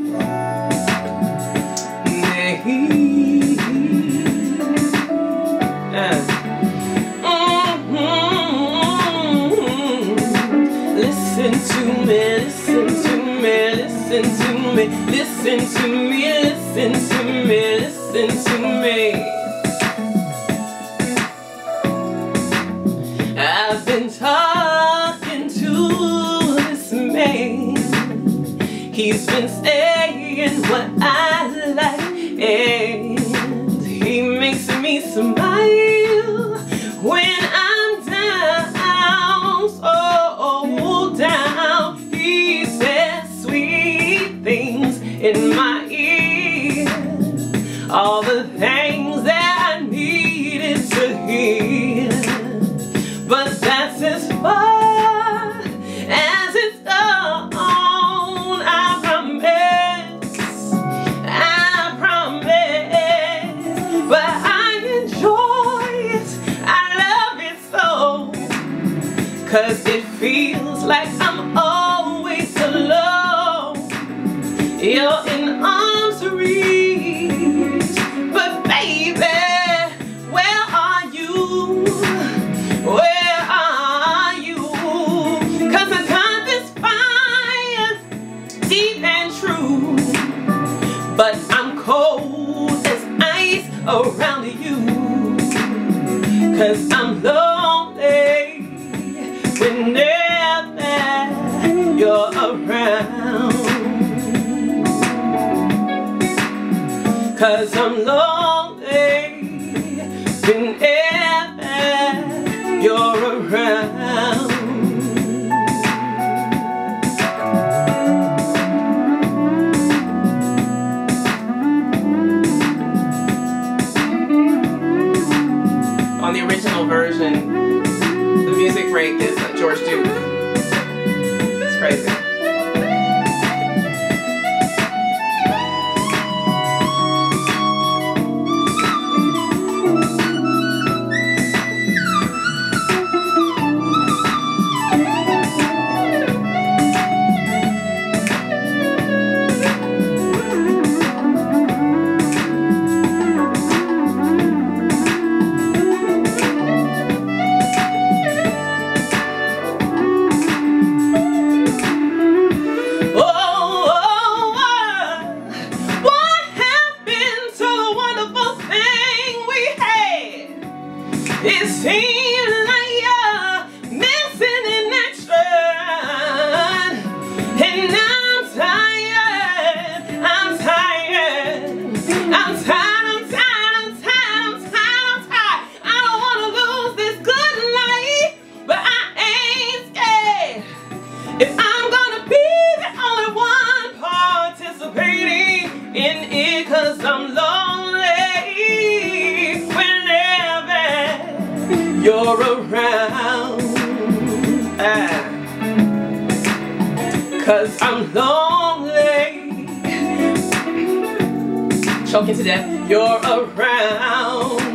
Listen to me, listen to me, listen to me, listen to me, listen to me, listen to me. I've been talking to this man. He's been saying what I like, and he makes me smile when I'm down, so down. He says sweet things in my ear, all the things that I needed to hear. But that's as far as it's gone, I promise, but I enjoy it, I love it so, 'cause it feels like I'm always alone. You're in arm's reach, but baby, where are you? Where are you? 'Cause I got this fire deep and true, but I'm cold as ice around you. 'Cause I'm lonely whenever you're around. 'Cause I'm lonely whenever you're around. On the original version, the music break is George Duke. It's crazy. It seems like you're missing in action, and I'm tired, I'm tired, I'm tired, I'm tired, I'm tired, I'm tired, I'm tired. I don't want to lose this good life, but I ain't scared. If I'm gonna be the only one participating in it, 'cause I'm lonely whenever you're around. 'Cause I'm lonely, choking to death, you're around.